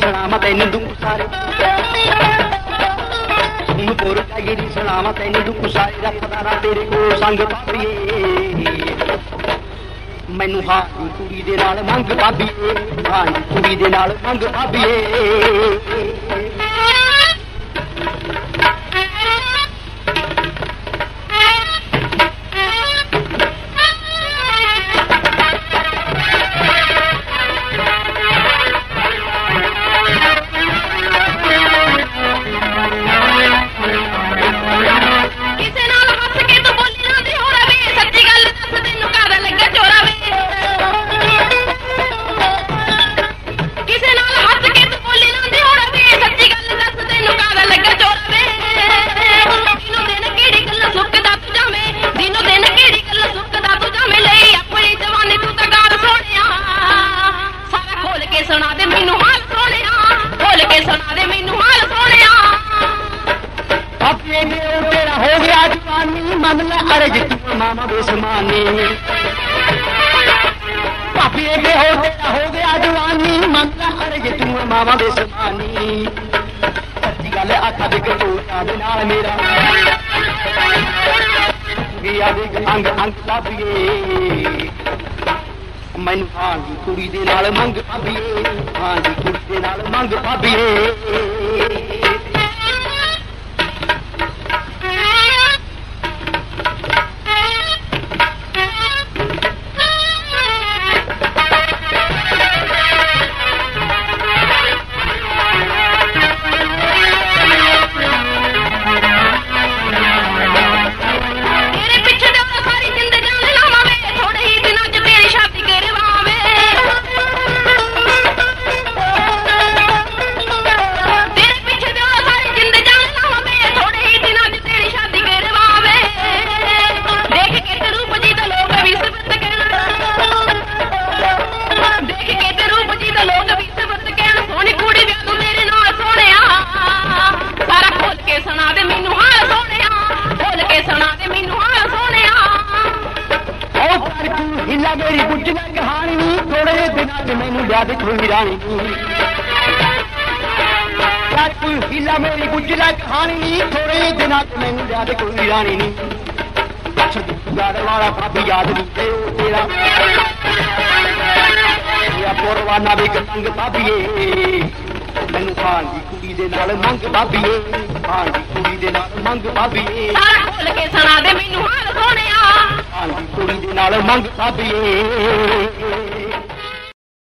सलाम तेन दुख सारे सोनपुर जागिरी सलाम तेन दुख सारे रखदारा तेरे को संग भाभीए मैनू हाँ कुड़ी दे नाल मंग भाभीए हाँ कुड़ी दे नाल मंग भाभीए मामा बेसमानी पापी के हो तेरा हो गया जवानी मंगला अरे जे तू मामा बेसमानी सच्ची गल आखा दे के नाल मेरा गया देख अंग अंग भाभीए मैनू हाँ जी कुड़ी दे नाल मंग भाभीए हाँ जी कुड़ी दे नाल मंग भाभीए मेरी गुजर कहानी थोड़े दिन मैनू याद कोई रानी हिला मेरी गुजर कहानी थोड़े दिन मैनू याद कोई रानी वाला भाभी याद नहीं तेरा पुरवाना भी गंग भाभीए मैनू खान की कुड़ी दे नाल मंग भाभीए खान की कुड़ी दे नाल मंग भाभीए खोल के सुना दे मैनू हाल सोनिया खान की कुड़ी दे नाल मंग भाभीए